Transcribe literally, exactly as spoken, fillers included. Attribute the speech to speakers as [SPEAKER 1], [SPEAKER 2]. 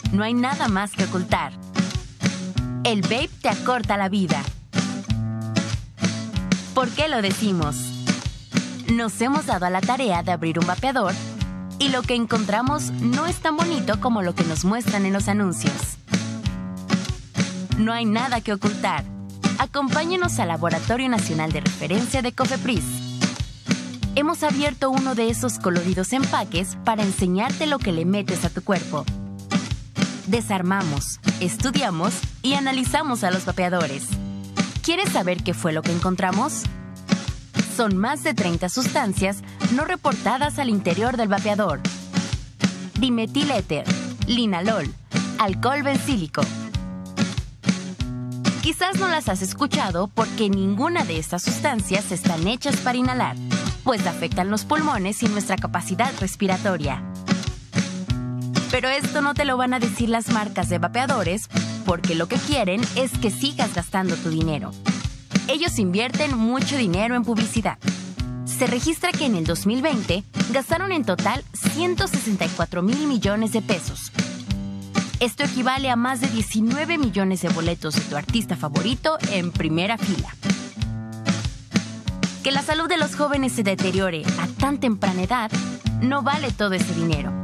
[SPEAKER 1] No hay nada más que ocultar. El vape te acorta la vida. ¿Por qué lo decimos? Nos hemos dado a la tarea de abrir un vapeador y lo que encontramos no es tan bonito como lo que nos muestran en los anuncios. No hay nada que ocultar. Acompáñenos al Laboratorio Nacional de Referencia de COFEPRIS. Hemos abierto uno de esos coloridos empaques para enseñarte lo que le metes a tu cuerpo. Desarmamos, estudiamos y analizamos a los vapeadores. ¿Quieres saber qué fue lo que encontramos? Son más de treinta sustancias no reportadas al interior del vapeador. Dimetiléter, linalol, alcohol bencílico. Quizás no las has escuchado porque ninguna de estas sustancias están hechas para inhalar, pues afectan los pulmones y nuestra capacidad respiratoria. Pero esto no te lo van a decir las marcas de vapeadores, porque lo que quieren es que sigas gastando tu dinero. Ellos invierten mucho dinero en publicidad. Se registra que en el dos mil veinte gastaron en total ciento sesenta y cuatro mil millones de pesos. Esto equivale a más de diecinueve millones de boletos de tu artista favorito en primera fila. Que la salud de los jóvenes se deteriore a tan temprana edad no vale todo ese dinero.